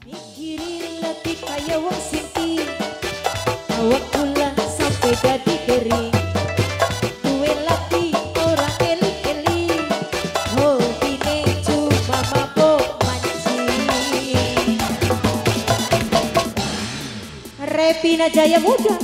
Mikirin letih kaya wong sinti, awak kula sampai dadi kering. Duwe lati ora eli-eli, hobine cuma mabok mancing. Repina Jaya Muda.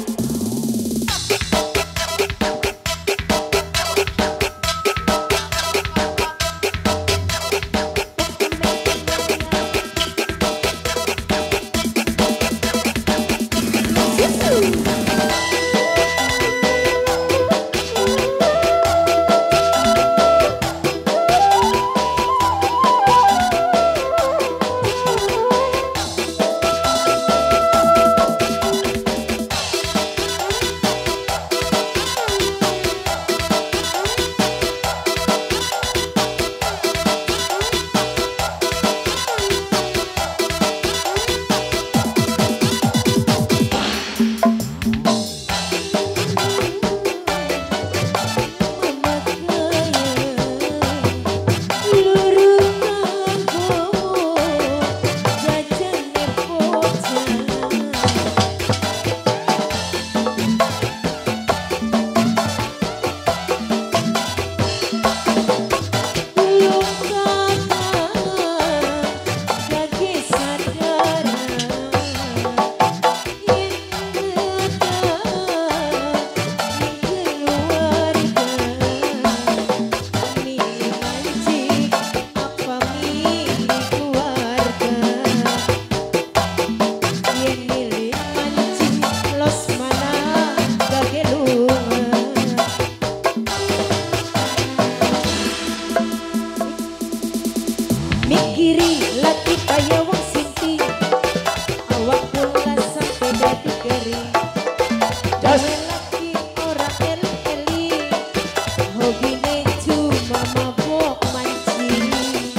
Mikiri lati kaya wong sinti, awak kula sampai dadi kering. Duwe laki ora eli-eli, hobine cuma mabok mancing.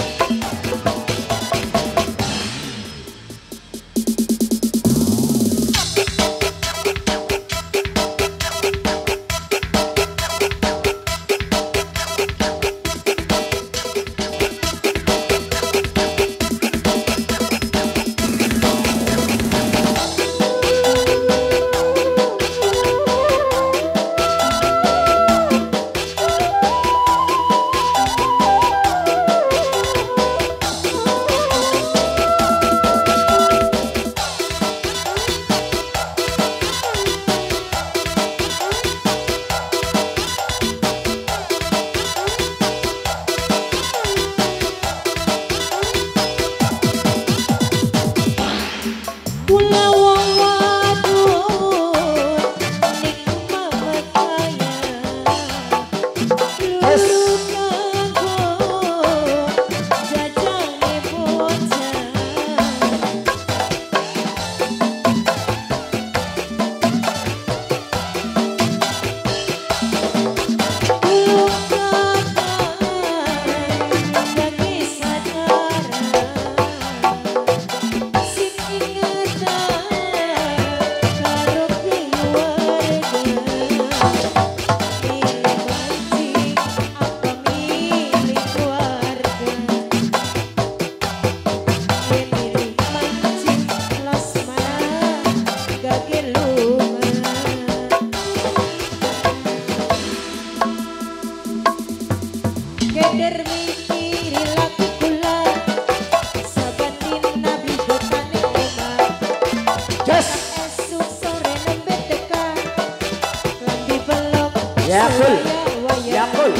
Keder mikiri lati kula, sabatin nabi botane omah. Esuk sore nembe teka, lambi belok Ya kul.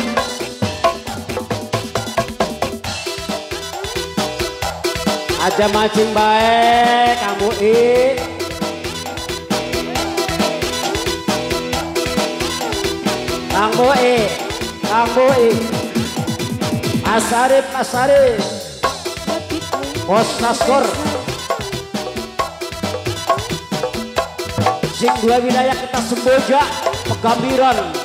Aja mancing baik kamu Kang Boi. Asarip Bos Naskor sing dua wilayah kita Semboja Pegambiran